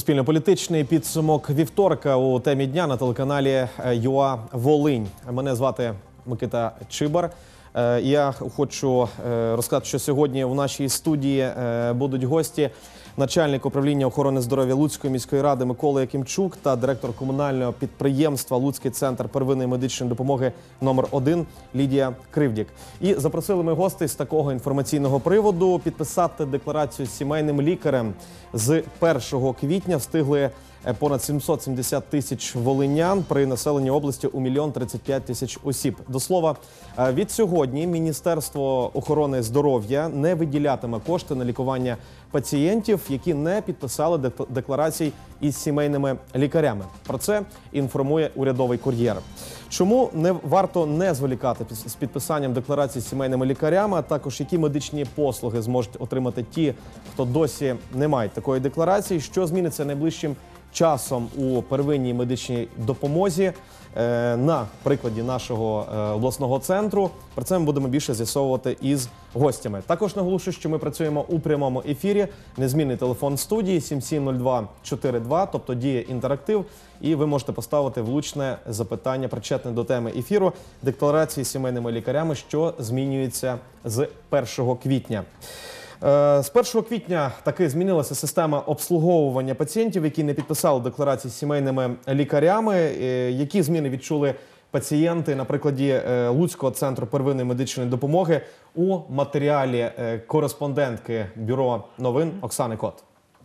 Суспільно-політичний підсумок вівторка у темі дня на телеканалі ЮА Волинь. Мене звати Микита Чибар. Я хочу розказати, що сьогодні в нашій студії будуть гості: начальник управління охорони здоров'я Луцької міської ради Микола Якимчук та директор комунального підприємства «Луцький центр первинної медичної допомоги номер 1 Лідія Кривдік. І запросили ми гостей з такого інформаційного приводу: підписати декларацію з сімейним лікарем. З 1 квітня встигли понад 770 тисяч волинян при населенні області у 1 035 000 осіб. До слова, від сьогодні Міністерство охорони здоров'я не виділятиме кошти на лікування пацієнтів, які не підписали декларацій із сімейними лікарями. Про це інформує урядовий кур'єр. Чому не варто не зволікати з підписанням декларацій з сімейними лікарями, а також які медичні послуги зможуть отримати ті, хто досі не має такої декларації, що зміниться найближчим часом у первинній медичній допомозі на прикладі нашого обласного центру. Про це ми будемо більше з'ясовувати із гостями. Також наголошую, що ми працюємо у прямому ефірі. Незмінний телефон студії 770242, тобто діє інтерактив, і ви можете поставити влучне запитання, причетне до теми ефіру, декларації з сімейними лікарями, що змінюється з 1 квітня. З 1 квітня таки змінилася система обслуговування пацієнтів, які не підписали декларації з сімейними лікарями. Які зміни відчули пацієнти на прикладі Луцького центру первинної медичної допомоги у матеріалі кореспондентки Бюро новин Оксани Кот.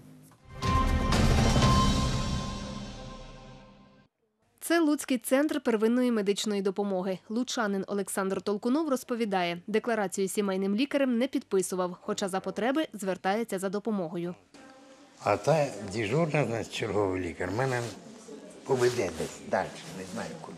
Це Луцький центр первинної медичної допомоги. Лучанин Олександр Толкунов розповідає, декларацію з сімейним лікарем не підписував, хоча за потреби звертається за допомогою. А та дежурна, значить, черговий лікар, мене поведе десь далі, не знаю куди.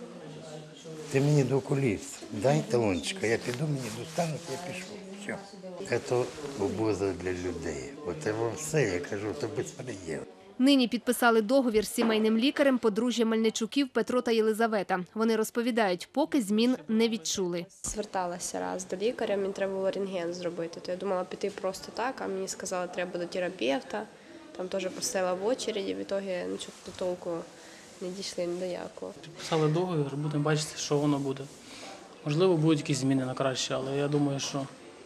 Ти мені до окуліста, дай талончика, я піду, мені достануть, я пішов. Все. Це обуза для людей. Оце все, я кажу, це безпреділ. Нині підписали договір з сімейним лікарем подружжя Мельничуків Петро та Єлизавета. Вони розповідають, поки змін не відчули. Зверталася раз до лікаря, мені треба було рентген зробити. То я думала піти просто так, а мені сказали, треба до терапевта. Там теж поставила в очереді, в ітогі нічого до толку не дійшли ні до якого. Підписали договір, будемо бачити, що воно буде. Можливо, будуть якісь зміни на краще, але я думаю, що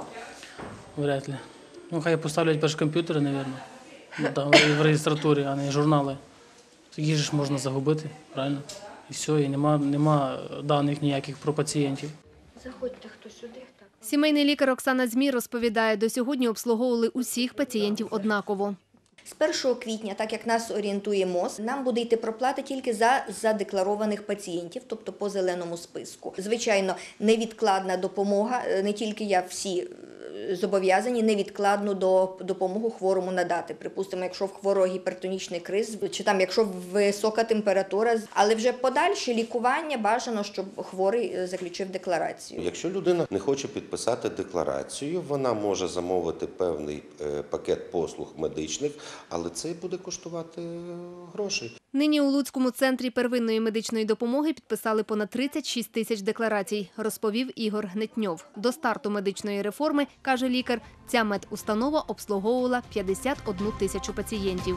вряд ли. Ну, хай поставлять перші комп'ютери, мабуть. В реєстратурі, а не журнали. Такі ж можна загубити, правильно? І все, і нема даних ніяких про пацієнтів. Заходьте хто сюди. Так. Сімейний лікар Оксана Змій розповідає, до сьогодні обслуговували усіх пацієнтів однаково. З 1 квітня, так як нас орієнтує МОЗ, нам буде йти проплата тільки за задекларованих пацієнтів, тобто по зеленому списку. Звичайно, невідкладна допомога, не тільки я, всі зобов'язані невідкладну допомогу хворому надати. Припустимо, якщо в хворого гіпертонічний криз, чи там, якщо висока температура. Але вже подальше лікування бажано, щоб хворий заключив декларацію. Якщо людина не хоче підписати декларацію, вона може замовити певний пакет послуг медичних, але це буде коштувати грошей. Нині у Луцькому центрі первинної медичної допомоги підписали понад 36 тисяч декларацій, розповів Ігор Гнетньов. До старту медичної реформи, каже лікар, ця медустанова обслуговувала 51 тисячу пацієнтів.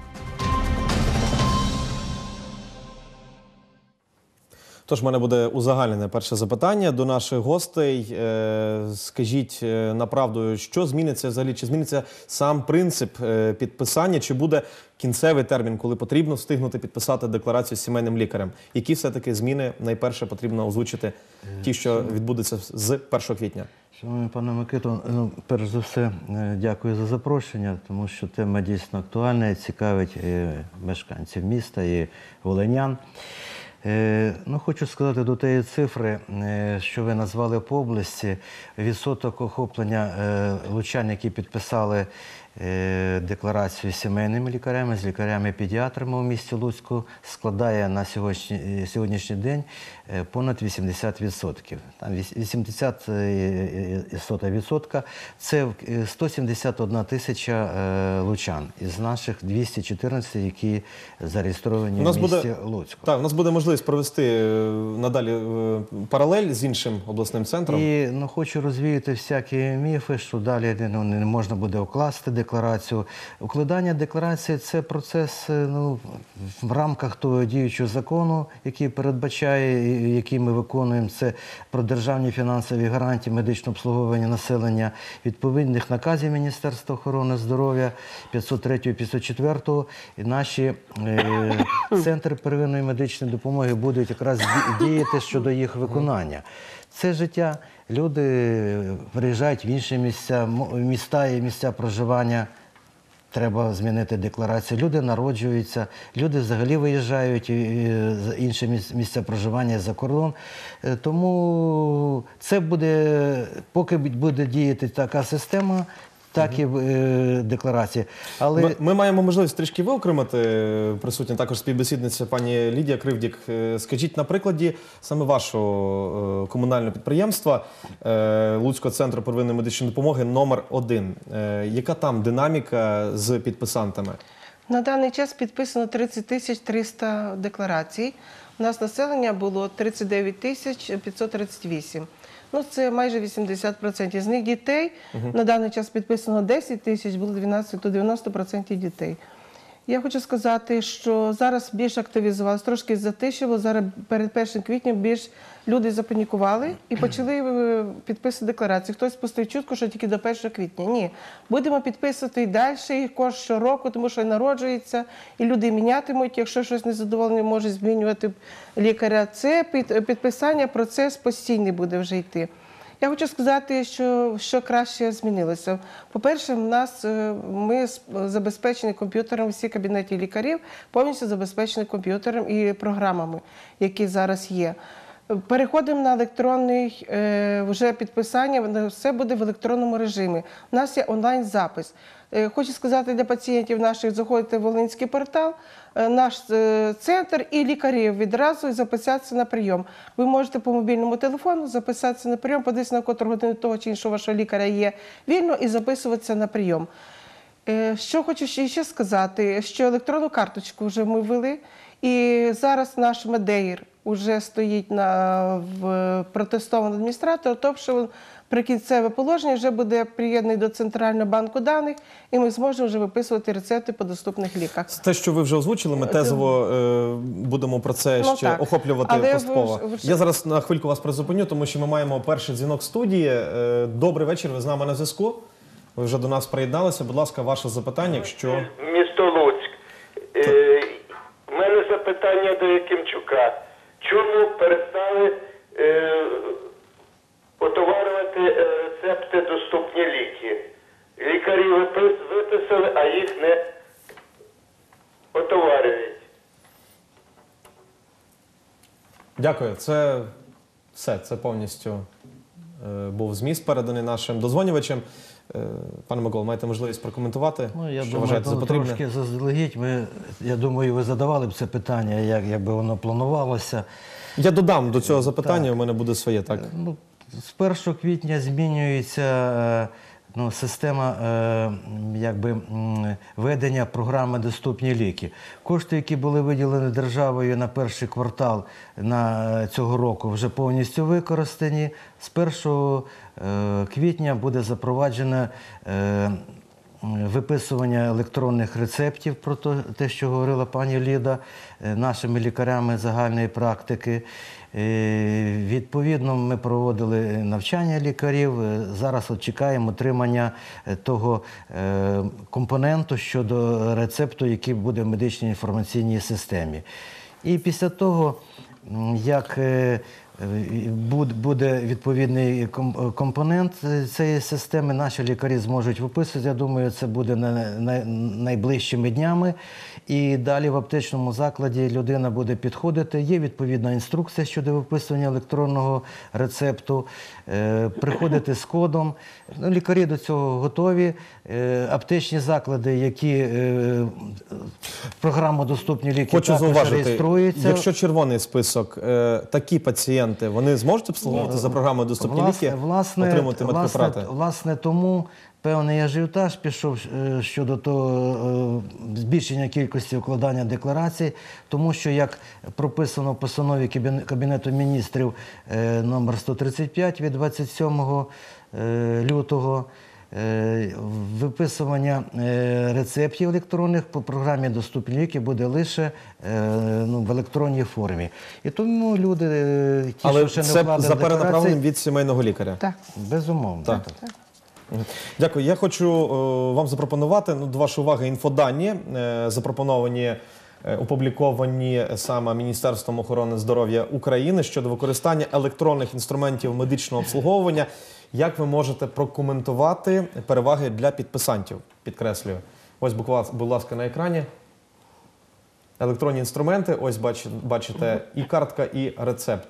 Тож, в мене буде узагальнене перше запитання до наших гостей. Скажіть направду, що зміниться взагалі? Чи зміниться сам принцип підписання? Чи буде кінцевий термін, коли потрібно встигнути підписати декларацію з сімейним лікарем? Які все-таки зміни найперше потрібно озвучити, ті, що відбудуться з 1 квітня? Шановний пане Микито, перш за все, дякую за запрошення, тому що тема дійсно актуальна і цікавить мешканців міста і волинян. Хочу сказати до тієї цифри, що ви назвали по області, відсоток охоплення лучан, які підписали декларацію з сімейними лікарями, з лікарями-педіатрами у місті Луцьку, складає на сьогоднішній день понад 80%. Там 80% – це 171 тисяча лучан із наших 214, які зареєстровані в місті Луцьку. Так, у нас буде можливість провести надалі паралель з іншим обласним центром. І хочу розвіяти всякі міфи, що далі не можна буде укласти декларацію. декларацію. Укладання декларації – це процес в рамках того діючого закону, який передбачає, який ми виконуємо. Це про державні фінансові гарантії медичного обслуговування населення, відповідних наказів Міністерства охорони здоров'я 503 і 504. І наші центри первинної медичної допомоги будуть якраз діяти щодо їх виконання. Це життя. Люди приїжджають в інші міста і місця проживання. Треба змінити декларацію. Люди народжуються, люди взагалі виїжджають з інші місця проживання за кордон. Тому це буде, поки буде діяти така система, так і декларації. Але Ми маємо можливість трішки виокремити, присутня також співбесідниця пані Лідія Кривдік. Скажіть, на прикладі саме вашого комунального підприємства Луцького центру первинної медичної допомоги номер 1. Яка там динаміка з підписантами? На даний час підписано 30 300 декларацій. У нас населення було 39 538. Ну, це майже 80%. З них дітей на даний час підписано 10 тисяч, було 12, то 90% дітей. Я хочу сказати, що зараз більш активізувалося, трошки затишило, зараз перед 1 квітня більш люди запанікували і почали підписувати декларації. Хтось пустив чутку, що тільки до 1 квітня. Ні, будемо підписувати і далі, і щороку, тому що народжується, і люди мінятимуть, якщо щось незадоволені, можуть змінювати лікаря. Це підписання, процес постійний буде вже йти. Я хочу сказати, що краще змінилося. По-перше, ми забезпечені комп'ютером, всі кабінети лікарів повністю забезпечені комп'ютером і програмами, які зараз є. Переходимо на електронне вже підписання, все буде в електронному режимі. У нас є онлайн-запис. Хочу сказати для пацієнтів наших, заходите в Волинський портал, наш центр і лікарів відразу записатися на прийом. Ви можете по мобільному телефону записатися на прийом, подивитися на котру годину того чи іншого вашого лікаря є вільно і записуватися на прийом. Що хочу ще сказати, що електронну карточку вже ми ввели, і зараз наш медеїр вже стоїть в протестованому адміністратору, тобто прикінцеве положення вже буде приєднаний до Центрального банку даних, і ми зможемо вже виписувати рецепти по доступних ліках. Те, що ви вже озвучили, ми тезово будемо про це ще охоплювати поступово. Я зараз на хвильку вас призупиню, тому що ми маємо перший дзвінок студії. Добрий вечір, ви з нами на зв'язку. Ви вже до нас приєдналися. Будь ласка, ваше запитання, якщо... Місто Луцьк. У мене запитання до Якимчука. Чому перестали отоварювати рецепти доступні ліки? Лікарі виписали, а їх не отоварюють. Дякую. Це все. Це повністю був зміст переданий нашим дозвонювачам. Пане Миколо, маєте можливість прокоментувати? Я що вважаєте за думаю, потрібне? трошки заздалегідь. Я думаю, ви задавали б це питання, якби воно планувалося. Я додам до цього запитання, у мене буде своє, так? З 1 квітня змінюється система ведення програми «Доступні ліки». Кошти, які були виділені державою на перший квартал цього року, вже повністю використані. З 1 квітня буде запроваджено виписування електронних рецептів, про те, що говорила пані Ліда, нашими лікарями загальної практики. Відповідно, ми проводили навчання лікарів. Зараз чекаємо отримання того компоненту щодо рецепту, який буде в медичній інформаційній системі. І після того, як буде відповідний компонент цієї системи, наші лікарі зможуть виписувати. Я думаю, це буде найближчими днями. І далі в аптечному закладі людина буде підходити. Є відповідна інструкція щодо виписування електронного рецепту. Приходити з кодом. Лікарі до цього готові. Аптечні заклади, які в програму «Доступні ліки» також реєструються. Якщо червоний список, такі пацієнти, вони зможуть обслуговувати за програмою «Доступні ліки», отримувати медпрепарати? Власне, тому певний ажіотаж пішов щодо того збільшення кількості укладання декларацій, тому що, як прописано в постанові Кабінету міністрів номер 135 від 27 лютого, виписування рецептів електронних по програмі «Доступні ліки» буде лише в електронній формі. І тому люди, ті, Але що ще не це вкладали за перенаправленням декларації, від сімейного лікаря? Так. безумовно. Так. Дякую. Я хочу вам запропонувати до вашої уваги інфодані, запропоновані, опубліковані саме Міністерством охорони здоров'я України щодо використання електронних інструментів медичного обслуговування. Як ви можете прокоментувати переваги для підписантів? Підкреслюю. Ось, будь ласка, на екрані. Електронні інструменти. Ось бачите і картка, і рецепт.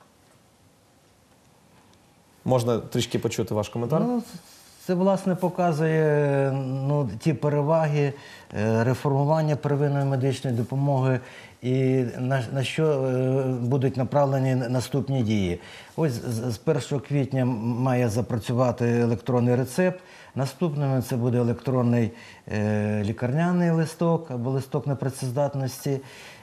Можна трішки почути ваш коментар? Це, власне, показує ті переваги реформування первинної медичної допомоги і на що будуть направлені наступні дії. Ось з 1 квітня має запрацювати електронний рецепт. Наступним це буде електронний лікарняний листок або листок непрацездатності.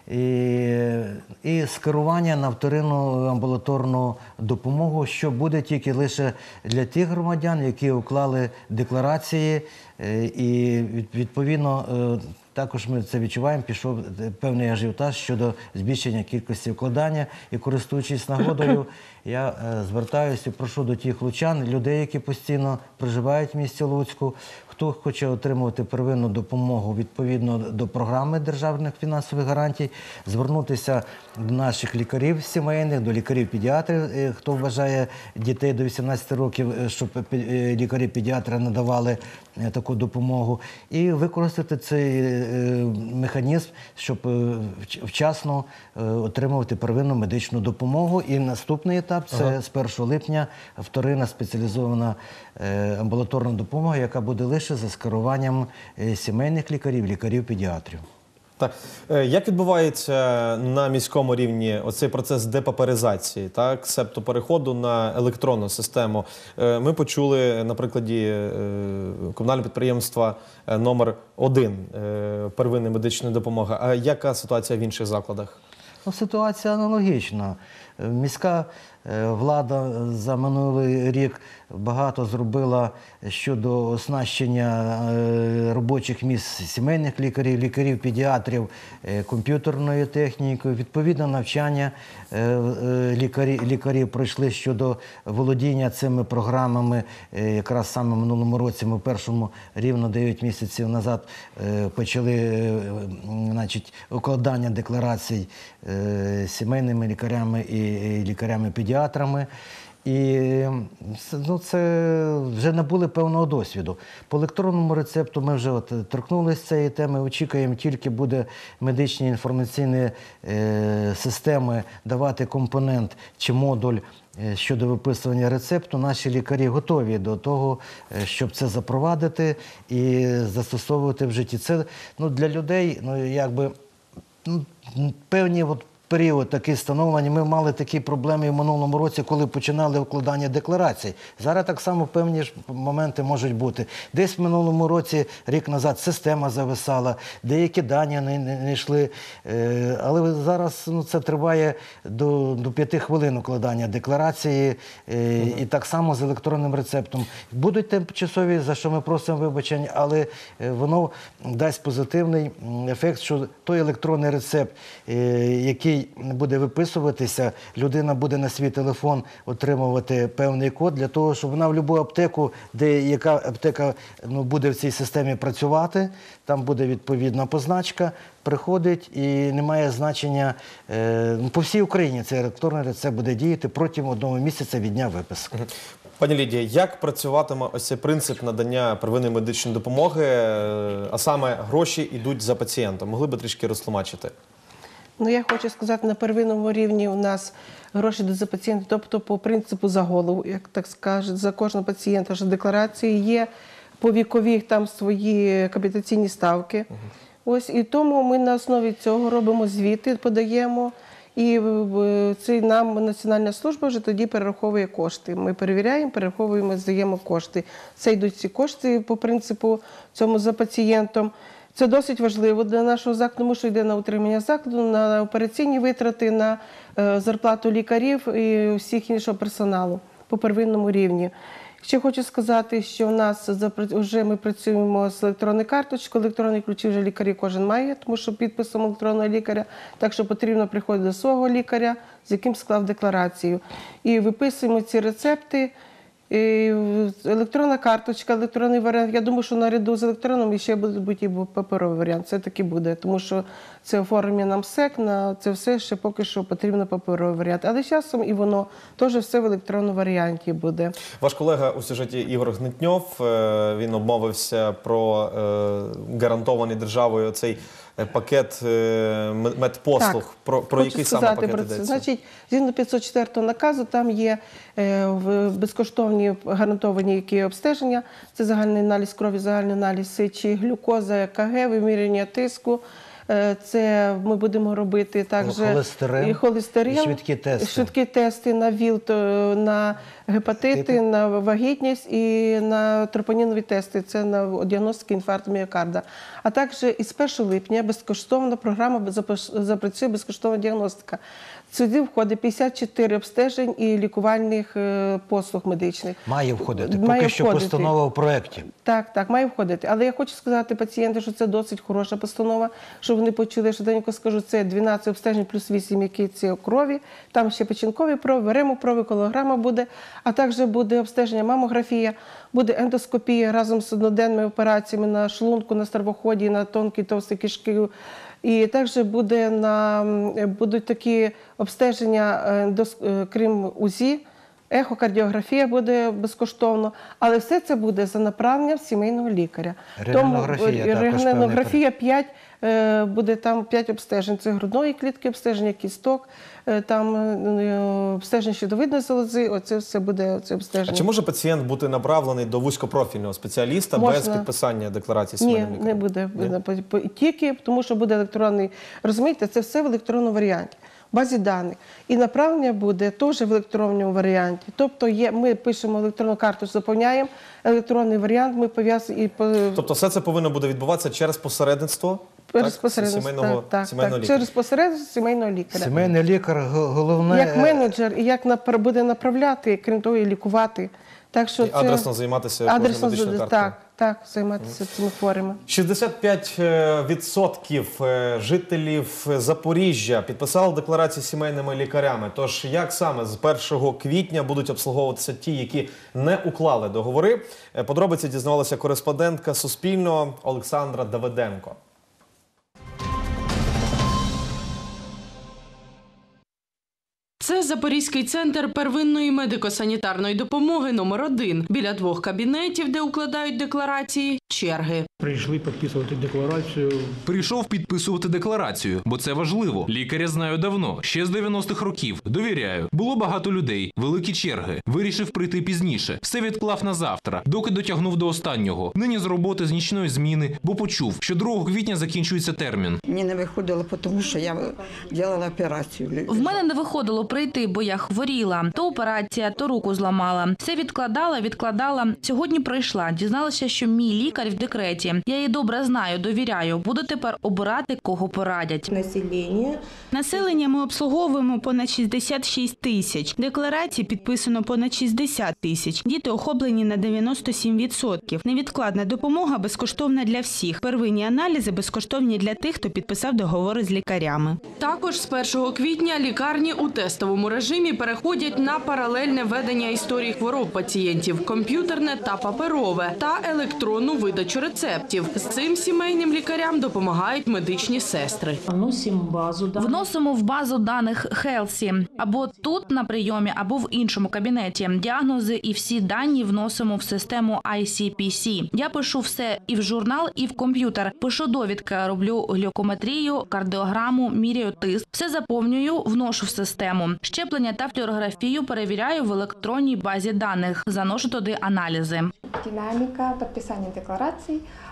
І скерування на вторинну амбулаторну допомогу, що буде тільки лише для тих громадян, які уклали декларації, і відповідно також ми це відчуваємо, пішов певний ажіотаж щодо збільшення кількості вкладання. І користуючись нагодою, я звертаюся і прошу до тих лучан, людей, які постійно проживають в місті Луцьку, хто хоче отримувати первинну допомогу відповідно до програми державних фінансових гарантій, звернутися до наших лікарів сімейних, до лікарів-педіатрів, хто вважає дітей до 18 років, щоб лікарі-педіатри надавали таку допомогу, і використати цей механізм, щоб вчасно отримувати первинну медичну допомогу. І наступний етап – це з 1 липня вторинна спеціалізована амбулаторна допомога, яка буде лише за скеруванням сімейних лікарів, лікарів-педіатрів. Так. Як відбувається на міському рівні оцей процес депаперизації, так, себто переходу на електронну систему? Ми почули на прикладі комунального підприємства номер 1 первинної медичної допомоги. А яка ситуація в інших закладах? Ситуація аналогічна. Міська влада за минулий рік багато зробила щодо оснащення робочих місць сімейних лікарів, лікарів-педіатрів комп'ютерною технікою. Відповідно, навчання лікарів пройшли щодо володіння цими програмами. Якраз саме в минулому році ми першому рівно 9 місяців назад почали укладання декларацій сімейними лікарями і лікарями-педіатрами. І це вже набули певного досвіду. По електронному рецепту ми вже торкнулися цієї теми, очікуємо, тільки буде медичні інформаційні системи давати компонент чи модуль щодо виписування рецепту, наші лікарі готові до того, щоб це запровадити і застосовувати в житті. Це для людей, певні період такий встановлення. Ми мали такі проблеми в минулому році, коли починали укладання декларацій. Зараз так само певні ж моменти можуть бути. Десь в минулому році, рік назад, система зависала, деякі дані не йшли. Але зараз це триває до 5 хвилин укладання декларації. І так само з електронним рецептом. Будуть тимчасові, за що ми просимо вибачень, але воно дасть позитивний ефект, що той електронний рецепт, який буде виписуватися, людина буде на свій телефон отримувати певний код для того, щоб вона в будь-яку аптеку, яка аптека буде в цій системі працювати, там буде відповідна позначка, приходить і немає значення. По всій Україні цей електронний рецепт буде діяти протягом 1 місяця від дня виписки. Пані Лідія, як працюватиме ось цей принцип надання первинної медичної допомоги, а саме гроші йдуть за пацієнтом? Могли б трішки розтлумачити? Я хочу сказати, на первинному рівні у нас гроші йдуть за пацієнта, тобто по принципу за голову, як так скажуть, за кожного пацієнта, що декларації є, по вікових там свої капітаційні ставки. Ось, і тому ми на основі цього робимо звіти, подаємо, і нам Національна служба вже тоді перераховує кошти. Ми перевіряємо, перераховуємо, здаємо кошти. Це йдуть ці кошти по принципу цьому за пацієнтом. Це досить важливо для нашого закладу, тому що йде на утримання закладу, на операційні витрати, на зарплату лікарів і всіх іншого персоналу по первинному рівні. Ще хочу сказати, що у нас вже ми працюємо з електронною карточкою, електронні ключі вже лікарі кожен має, тому що підписом електронного лікаря, так що потрібно приходити до свого лікаря, з яким склав декларацію. І виписуємо ці рецепти. І електронна карточка, електронний варіант. Я думаю, що наряду з електронним ще буде і паперовий варіант. Це таки буде, тому що це оформлення нам СЕК, на це все ще поки що потрібно паперовий варіант. Але з часом і воно теж все в електронному варіанті буде. Ваш колега у сюжеті Ігор Гнетньов, він обмовився про гарантований державою цей пакет медпослуг. Про який саме пакет йдеться? Значить, згідно 504 наказу, там є безкоштовні гарантовані які обстеження. Це загальний аналіз крові, загальний аналіз сечі, глюкоза, ЕКГ, виміряння тиску. Це ми будемо робити також і холестерин, і швидкі тести на ВІЛ, на гепатити, на вагітність і на тропонінові тести. Це на діагностику інфаркту міокарда. А також із 1 липня безкоштовна програма запрацює безкоштовна діагностика. Сюди входить 54 обстежень і лікувальних послуг медичних. Має входити. Поки що постанова в проєкті. Так, має входити. Але я хочу сказати пацієнтам, що це досить хороша постанова, щоб вони почули, що денько скажу, це 12 обстежень плюс 8 якиці крові, там ще печінкові проби, ремопроби, колограма буде, а також буде обстеження мамографія, буде ендоскопія разом з одноденними операціями на шлунку, на стравоході, на тонкі товсті кишки. І також будуть такі обстеження, крім УЗІ, ехокардіографія буде безкоштовно, але все це буде за направленням сімейного лікаря. Рентгенографія 5, буде там 5 обстежень. Це грудної клітки, обстеження кісток, там обстеження щитовидної залози, оце все буде обстеження. А чи може пацієнт бути направлений до вузькопрофільного спеціаліста без підписання декларації сімейним лікарем? Ні, не буде. Тільки тому, що буде електронний. Розумієте, це все в електронному варіанті. Базі даних. І направлення буде теж в електронному варіанті. Тобто ми пишемо електронну карту, заповняємо електронний варіант, ми пов'язуємо. Тобто все це повинно буде відбуватися через посередництво? Через посередництво, через посередництво сімейного лікаря. Сімейний лікар головне... Як менеджер, і як буде направляти, крім того, і лікувати. Так, що і адресно займатися кожною медичною карткою. Так, займатися цими хворими. 65% жителів Запоріжжя підписали декларації сімейними лікарями. Тож як саме з 1 квітня будуть обслуговуватися ті, які не уклали договори? Подробиці дізнавалася кореспондентка Суспільного Олександра Давиденко. Це Запорізький центр первинної медико-санітарної допомоги номер 1. Біля 2 кабінетів, де укладають декларації, черги. Прийшли підписувати декларацію. Прийшов підписувати декларацію, бо це важливо. Лікаря знаю давно, ще з 90-х років. Довіряю. Було багато людей, великі черги. Вирішив прийти пізніше. Все відклав на завтра, доки дотягнув до останнього. Нині з роботи, з нічної зміни, бо почув, що 2 квітня закінчується термін. Мені не виходило, тому що я робила операцію. В мене не виходило прийти, бо я хворіла. То операція, то руку зламала. Все відкладала. Сьогодні прийшла. Дізналася, що мій лікар в декреті. Я її добре знаю, довіряю. Буду тепер обирати, кого порадять. Населення ми обслуговуємо понад 66 тисяч. Декларації підписано понад 60 тисяч. Діти охоплені на 97%. Невідкладна допомога безкоштовна для всіх. Первинні аналізи безкоштовні для тих, хто підписав договори з лікарями. Також з 1 квітня лікарні у тестовому режимі переходять на паралельне ведення історії хвороб пацієнтів, комп'ютерне та паперове, та електронну видачу рецептів. З цим сімейним лікарям допомагають медичні сестри. Вносимо в базу даних Хелсі. Або тут на прийомі, або в іншому кабінеті. Діагнози і всі дані вносимо в систему ICPC. Я пишу все і в журнал, і в комп'ютер. Пишу довідки, роблю глюкометрію, кардіограму, міряю тиск. Все заповнюю, вношу в систему. Щеплення та флюорографію перевіряю в електронній базі даних. Заношу туди аналізи. Динаміка підписання декларацій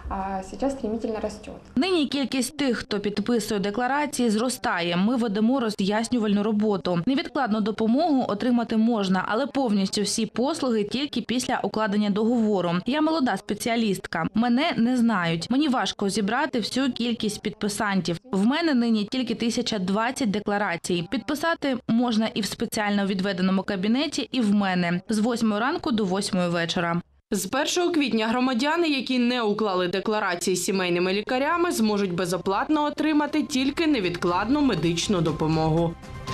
а сейчас стремительно растет. Нині кількість тих, хто підписує декларації, зростає. Ми ведемо роз'яснювальну роботу. Невідкладну допомогу отримати можна, але повністю всі послуги тільки після укладення договору. Я молода спеціалістка. Мене не знають. Мені важко зібрати всю кількість підписантів. В мене нині тільки 1020 декларацій. Підписати можна і в спеціально відведеному кабінеті, і в мене. З 8 ранку до 8 вечора. З 1 квітня громадяни, які не уклали декларації з сімейними лікарями, зможуть безоплатно отримати тільки невідкладну медичну допомогу.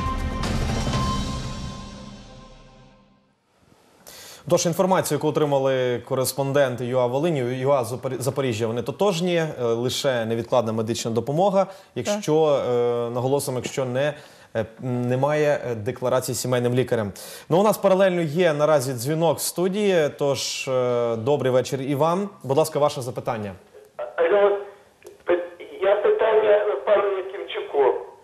Тож інформацію, яку отримали кореспонденти ЮА Волині, ЮА Запоріжжя, вони тотожні, лише невідкладна медична допомога, якщо, наголосимо, якщо немає декларації сімейним лікарем. Ну, у нас паралельно є наразі дзвінок в студії, тож добрий вечір і вам. Будь ласка, ваше запитання. Алло, я питання пану Якимчуку.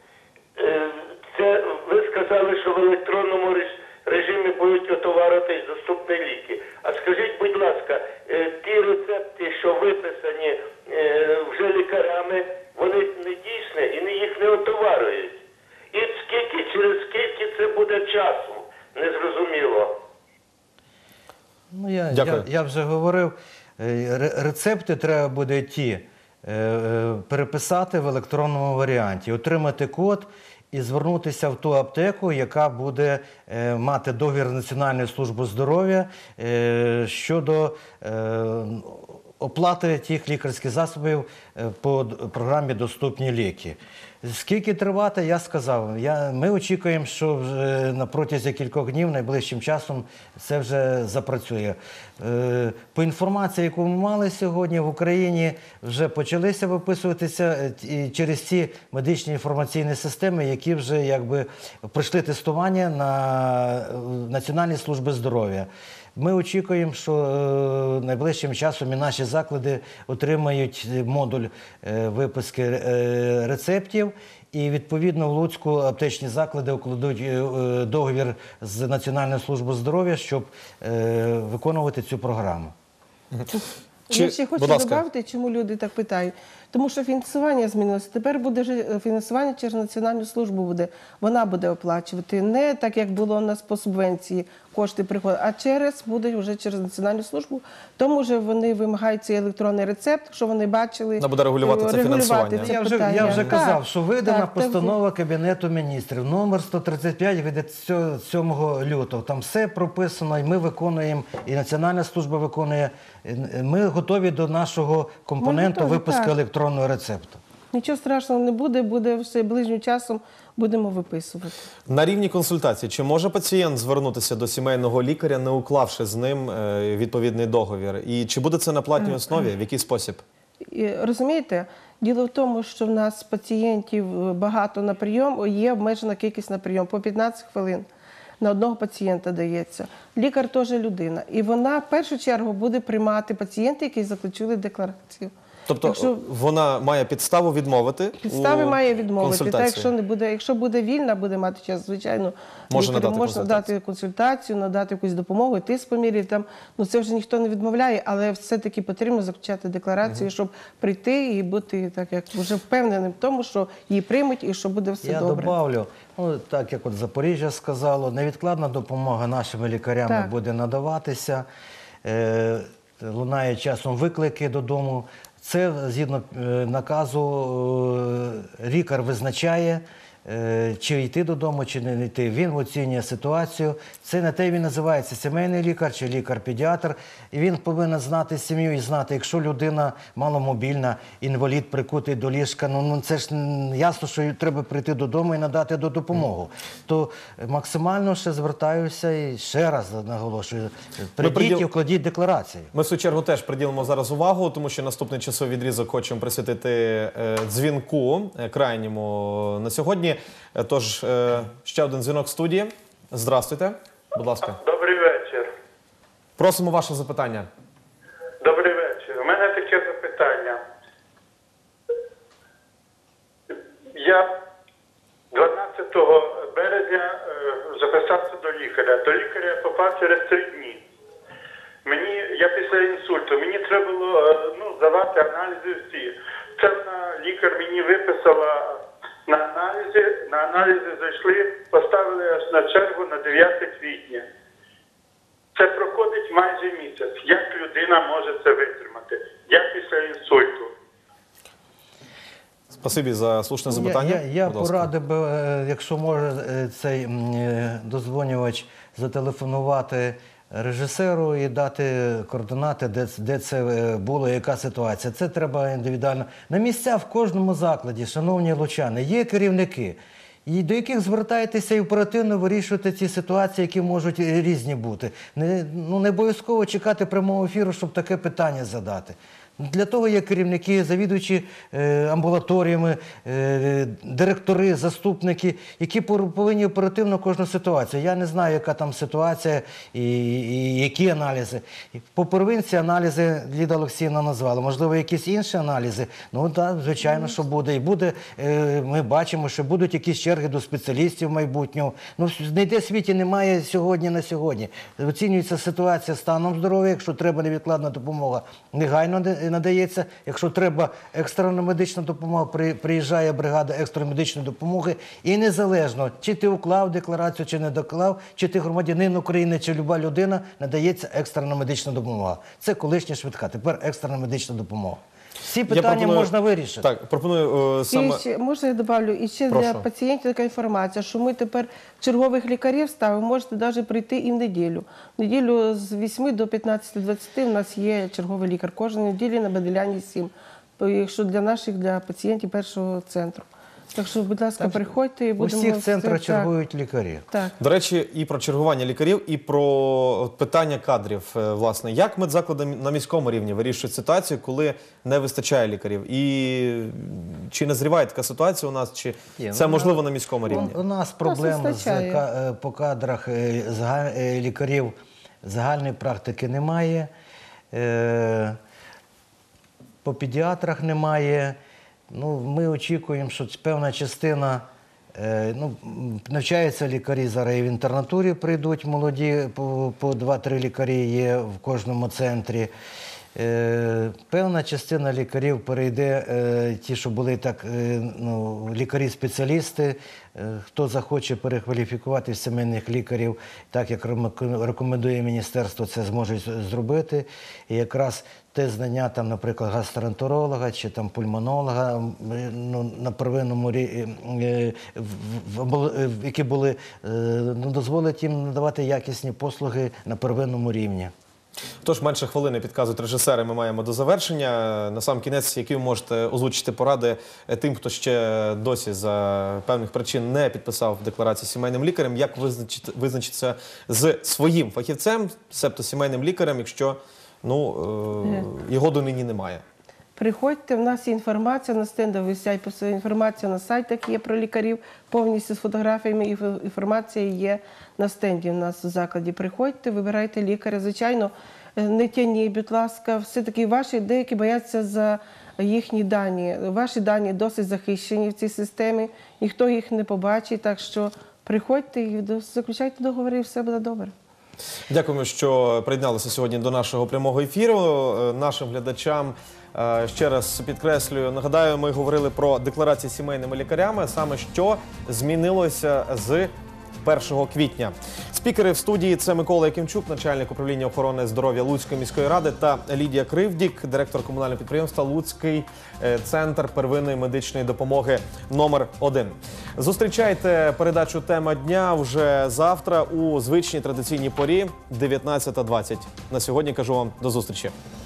Це ви сказали, що в електронному режимі будуть отоваритись доступні ліки. А скажіть, будь ласка, ті рецепти, що виписані вже лікарями, вони не дійсні і їх не отоварюють. І через скільки це буде часу, незрозуміло. Ну, я вже говорив, рецепти треба буде переписати в електронному варіанті, отримати код і звернутися в ту аптеку, яка буде мати договір Національної служби здоров'я щодо оплати тих лікарських засобів по програмі «Доступні ліки». Скільки тривати, я сказав. Ми очікуємо, що на протязі кількох днів, найближчим часом, це вже запрацює. По інформації, яку ми мали сьогодні, в Україні вже почалися виписуватися через ці медичні інформаційні системи, які вже пройшли тестування на Національній службі здоров'я. Ми очікуємо, що найближчим часом і наші заклади отримають модуль виписки рецептів, і відповідно в Луцьку аптечні заклади укладуть договір з Національною службою здоров'я, щоб виконувати цю програму. Я ще хочу додати, чому люди так питають. Тому що фінансування змінилося. Тепер буде вже фінансування через Національну службу буде. Вона буде оплачувати. Не так, як було у нас по субвенції, кошти приходять, а буде вже через Національну службу. Тому вже вони вимагають цей електронний рецепт, що вони бачили. Вона буде регулювати це фінансування. Я вже казав, що видана постанова Кабінету міністрів номер 135 від 7 лютого. Там все прописано, і ми виконуємо, і Національна служба виконує. Ми готові до нашого компоненту випуску електронного рецепту. Нічого страшного не буде, буде все ближнім часом, будемо виписувати. На рівні консультації, чи може пацієнт звернутися до сімейного лікаря, не уклавши з ним відповідний договір? І чи буде це на платній основі? В який спосіб? Розумієте, діло в тому, що в нас пацієнтів багато на прийом, є обмежена кількість на прийом, по 15 хвилин. На одного пацієнта дається. Лікар теж людина. І вона в першу чергу буде приймати пацієнтів, які заключили декларацію. Тобто вона має підставу відмовити? Підстави має відмовити. Якщо буде вільна, буде мати час, звичайно, можна дати консультацію, надати якусь допомогу, тиск поміряти. Це вже ніхто не відмовляє, але все-таки потрібно заключати декларацію, щоб прийти і бути так, як вже впевненим в тому, що її приймуть і що буде все добре. Я добавлю, так як Запоріжжя сказало, невідкладна допомога нашими лікарями буде надаватися, лунає часом виклики додому. Це, згідно наказу, лікар визначає, чи йти додому, чи не йти. Він оцінює ситуацію. Це не те, він називається сімейний лікар чи лікар-педіатр. І він повинен знати сім'ю і знати, якщо людина маломобільна, інвалід прикутий до ліжка, це ж ясно, що треба прийти додому і надати допомогу. То максимально ще звертаюся і ще раз наголошую, прийдіть і вкладіть декларації. Ми в свою чергу теж приділимо зараз увагу, тому що наступний часовий відрізок хочемо присвятити дзвінку крайньому на сьогодні. Тож, ще один дзвінок в студії. Здравствуйте, будь ласка. Добрий вечір. Просимо ваше запитання. Добрий вечір. У мене таке запитання. Я 12 березня записався до лікаря. До лікаря я попав через 3 дні. я після інсульту, мені треба було здавати аналізи всі. Це лікар мені виписала на аналізи зайшли, поставили аж на чергу на 9 квітня. Це проходить майже місяць. Як людина може це витримати? Я після інсульту. Спасибі за слушне запитання. Я порадив би, якщо може цей дозвонювач зателефонувати режисеру і дати координати, де це було, яка ситуація. Це треба індивідуально. На місця в кожному закладі, шановні лучани, є керівники, і до яких звертаєтеся і оперативно вирішуєте ці ситуації, які можуть різні бути. Не обов'язково чекати прямого ефіру, щоб таке питання задати. Для того є керівники, завідувачі амбулаторіями, директори, заступники, які повинні оперативно кожну ситуацію. Я не знаю, яка там ситуація і які аналізи. По первинці аналізи Ліда Олексіївна назвала. Можливо, якісь інші аналізи. Ну так, звичайно, що буде. І буде, ми бачимо, що будуть якісь черги до спеціалістів в майбутньому. Ніде в світі немає сьогодні на сьогодні. Оцінюється ситуація станом здоров'я, якщо треба невідкладна допомога, негайно надається. Якщо треба екстрена медична допомога, приїжджає бригада екстреної медичної допомоги. І незалежно, чи ти уклав декларацію, чи не доклав, чи ти громадянин України, чи люба людина, надається екстрена медична допомога. Це колишня швидка, тепер екстрена медична допомога. Всі питання можна вирішити. Так, пропоную саме... Можна я добавлю? І ще для пацієнтів така інформація, що ми тепер чергових лікарів ставимо, можете навіть прийти і в неділю. В неділю з 8 до 15-20 у нас є черговий лікар. Кожної неділі на Баделяні 7. Якщо для пацієнтів першого центру. Так що, будь ласка, приходьте і будемо... У всіх центрах чергують лікарі. До речі, і про чергування лікарів, і про питання кадрів, власне. Як медзаклади на міському рівні вирішують ситуацію, коли не вистачає лікарів? І чи назріває така ситуація у нас, чи це можливо на міському рівні? У нас проблем по кадрах лікарів загальної практики немає, по педіатрах немає. Ми очікуємо, що певна частина, навчаються лікарі, зараз і в інтернатурі прийдуть молоді, по 2-3 лікарі є в кожному центрі. Певна частина лікарів перейде, ті, що були лікарі-спеціалісти, хто захоче перекваліфікувати сімейних лікарів, так як рекомендує міністерство, це зможуть зробити. І якраз те знання, наприклад, гастроентеролога чи пульмонолога на первинному рівні, які були, дозволить їм надавати якісні послуги на первинному рівні. Тож, менше хвилини, підказують режисери, ми маємо до завершення. На сам кінець, які ви можете озвучити поради тим, хто ще досі за певних причин не підписав декларацію сімейним лікарем, як визначитися з своїм фахівцем, себто сімейним лікарем, якщо його донині немає? Приходьте, в нас є інформація, на стендах висять інформація на сайтах є про лікарів, повністю з фотографіями, і інформація є на стенді у нас в закладі. Приходьте, вибирайте лікаря. Звичайно, не тяніть, будь ласка, все-таки деякі бояться за їхні дані. Ваші дані досить захищені в цій системі, ніхто їх не побачить, так що приходьте і заключайте договори, і все буде добре. Дякуємо, що приєдналися сьогодні до нашого прямого ефіру. Нашим глядачам ще раз підкреслюю, нагадаю, ми говорили про декларації сімейними лікарями, саме що змінилося з 1 квітня. Спікери в студії – це Микола Якимчук, начальник управління охорони здоров'я Луцької міської ради, та Лідія Кривдік, директор комунального підприємства Луцький центр первинної медичної допомоги номер 1. Зустрічайте передачу «Тема дня» вже завтра у звичній традиційній порі 19:20. На сьогодні кажу вам до зустрічі.